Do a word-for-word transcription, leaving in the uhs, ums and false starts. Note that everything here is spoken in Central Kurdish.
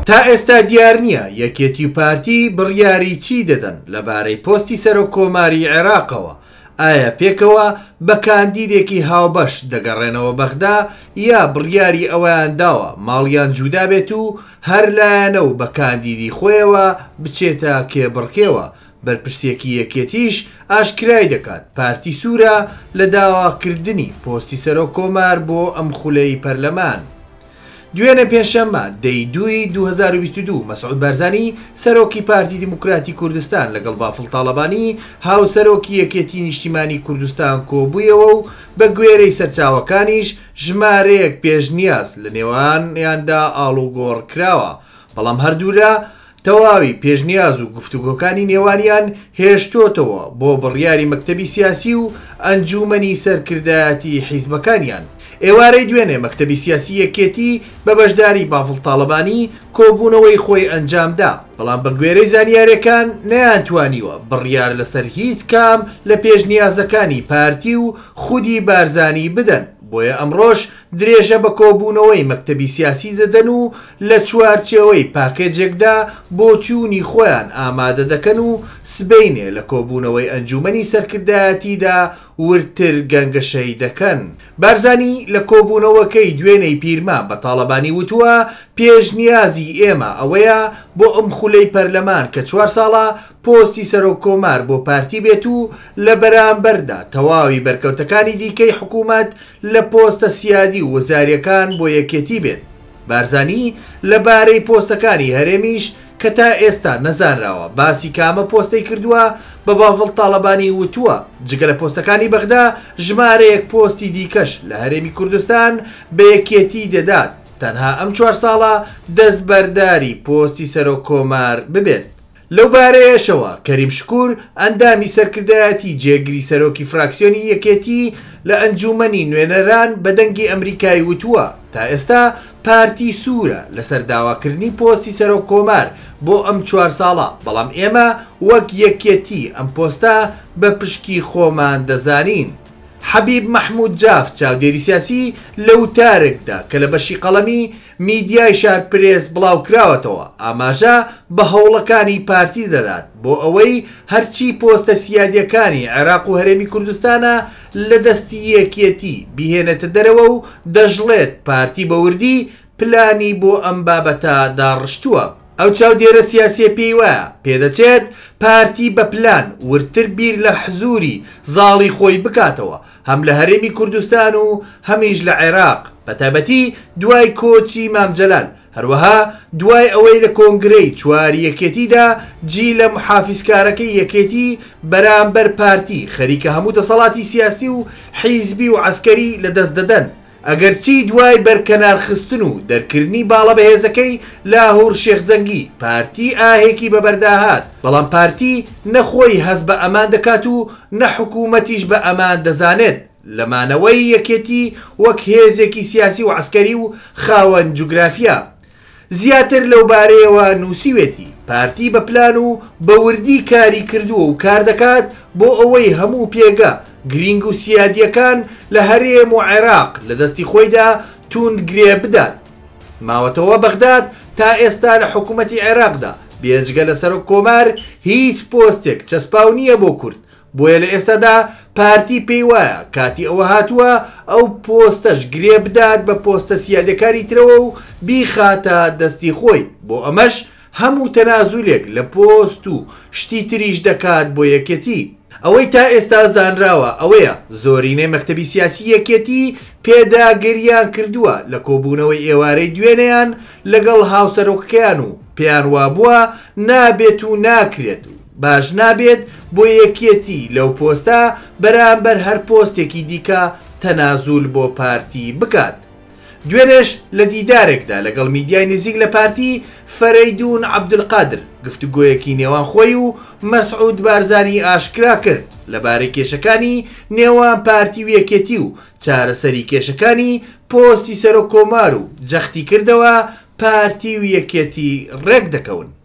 تا ئێستا دیار نییە یەکێتی و پارتی بڕیاری چی دەدەن لەبارەی پۆستی سەرۆک کۆماری عێراقەوە. ئایا پێکەوە بە کاندیدێکی هاوبەش دەگەڕێنەوە بەغدا یا بڕیاری ئەویان داوە ماڵیان جودا بێت و هەر لایەنە و بە کاندیدی خۆیەوە بچێتە کێبڕکێوە. بەرپرسێکی یەکێتیش ئاشکرای دەکات پارتی سوورە لە داواکردنی پۆستی سەرۆک کۆمار بۆ ئەم خولەی پەرلەمان. دوێنێ پێنجشەممە دەی دووی دوو هەزار و بیست و دوو مەسعود بارزانی سەرۆکی پارتی دیموکراتی کوردستان لەگەڵ بافڵ تاڵەبانی هاوسەرۆکی یەکێتی نیشتیمانی کوردستان کۆبوویەوە و بە گوێرەی سەرچاوەکانیش ژمارەیەک پێشنیاز لە نێوانیاندا ئاڵوگۆڕ کراوە، بەڵام هەردوورە تەواوی پێشنیاز و گفتوگۆکانی نێوانیان هێشتۆتەوە بۆ بڕیاری مەکتەبی سیاسی و ئەنجومەنی سەرکردایەتی حیزبەکانیان. ئێوارەی دوێنێ مەکتەبی سیاسی یەکێتی بە بەشداری بافڵ تاڵەبانی کۆبوونەوەی خۆی ئەنجامدا، بەڵام بە گوێرەی زانیاریەکان نەیانتوانیوە بڕیار لەسەر هیچ کام لە پێشنیازەکانی پارتی و خودی بارزانی بدەن. بۆیە ئەمڕۆژ درێژە بە کۆبوونەوەی مەکتەبی سیاسی دەدەن و لە چوارچێوەی پاکێجێکدا بۆ چوونی خۆیان ئامادە دەکەن و سبەینێ لە کۆبوونەوەی ئەنجومەنی سەرکردایەتیدا ورتر گەنگەشەی دەکەن. بارزانی لە کۆبوونەوەکەی دوێنەی پیرمان بە تاڵەبانی وتووە پێشنیازی ئێمە ئەوەیە بۆ ئەم خولەی پەرلەمان کە چوار ساڵە پۆستی سەرۆک کۆمار بۆ پارتی بێت و لە بەرامبەردا تەواوی بەرکەوتەکانی دیکەی حکوومەت لە پۆستە سیادی و وەزاریەکان بۆ یەکێتی بێت. بارزانی لەبارەی پۆستەکانی هەرێمیش کە تا ئێستا نەزانراوە باسی کامە پۆستەی کردووە بە بافڵ تاڵەبانی وتووە جگە لە پۆستەکانی بەغدا ژمارەیەک پۆستی دیکەش لە هەرێمی کوردستان بە یەکێتی دەدات تەنها ئەم چوار ساڵە دەستبەرداری پۆستی سەرۆک کۆمار ببێت. لەو بارەیەشەوە کەریم شکوور ئەندامی سەرکردایەتی جێگری سەرۆکی فراکسیۆنی یەکێتی لە ئەنجومەنی نوێنەران بە دەنگی ئەمریکای وتووە تا ئێستا پارتی سوورە لەسەر داواکردنی پۆستی سەرۆک کۆمار بۆ ئەم چوار ساڵە، بەڵام ئێمە وەک یەکێتی ئەم پۆستە بە پشکی خۆمان دەزانین. حەبیب مەحموود جاف چاودێری سیاسی لە وتارێکدا کە لە بەشی قەڵەمی میدیای شارپرێس بڵاو کراوەتەوە ئاماژە بە هەوڵەکانی پارتی دەدات بۆ ئەوەی هەرچی پۆستە سیادیەکانی عێراق و هەرێمی کوردستانە لە دەستی یەکێتی بیهێنێتە دەرەوە و دەژڵێت پارتی بە وردی پلانی بۆ ئەم بابەتە داڕشتووە. ئەو چاودێرە سیاسیە پێی وایە پێدەچێت پارتی بە پلان ورتر بیر لە حزوری زاڵی خۆی بکاتەوە هەم لە هەرێمی کوردستان و هەمیش لە عێراق، بەتایبەتی دوای کۆچی مام جەلال، هەروەها دوای ئەوەی لە کۆنگرەی چواری یەکێتیدا جی لە محافیزکارەکەی یەکێتی بەرامبەر پارتی خەریکە هەموو دەسەڵاتی سیاسی و حیزبی و عەسکەری لەدەست دەدەن. ئەگەرچی دوای بەرکەنار خستن و دەرکردنی باڵە بەهێزەکەی لاهور شێخزەنگی پارتی ئاهێکی بەبەرداهات، بەڵام پارتی نەخۆی هەست بە ئەمان دەکات و نەحکوومەتیش بە ئەمان دەزانێت لەمانەوەی یەکێتی وەک هێزێکی سیاسی و عەسکەری و خاوەن جوگرافیا. زیاتر لەو بارەیەوە نووسیوێتی پارتی بە پلان و بە وردی کاری کردووە و کار دەکات بۆ ئەوەی هەموو پێگە گرنگ و سیادیەکان لە هەرێم و عێراق لە دەستی خۆیدا توندگرێ بدات. ماوەتەوە بەغداد تا ئێستا لە حکوومەتی عێراقدا بێجگە لە سەرۆک کۆمار هیچ پۆستێک چەسپاو نییە بۆ کورد، بۆیە لە ئێستادا پارتی پێی وایە کاتی ئەوە هاتووە ئەو پۆستەش گرێ بدات بە پۆستە سیادەکاری ترەوە و بیخاتە دەستی خۆی. بۆ ئەمەش هەموو تەنازولێک لە پۆست و شتی تریش دەکات بۆ یەکێتی. ئەوەی تا ئێستا زانراوە ئەوەیە زۆرینەی مەکتەبی سیاسی یەکێتی پێداگریان کردووە لە کۆبوونەوەی ئێوارەی دوێنەیان لەگەڵ هاوسەرۆکەکەیان و پێیان وابووە نابێت و ناکرێت و باش نابێت بۆ یەکێتی لەو پۆستە بەرامبەر هەر پۆستێکی دیکە تەنازول بۆ پارتی بکات. دوێنێش لە دیدارێکدا لەگەڵ میدیای نزیک لە پارتی فەرەیدون عەبدولقادر گفتوگۆیەکی نێوان خۆی و مەسعود بارزانی ئاشکرا کرد لەبارەی کێشەکانی نێوان پارتی و یەکێتی و چارەسەری کێشەکانی پۆستی سەرۆک کۆمار و جەختی کردەوە پارتی و یەکێتی ڕێک دەکەون.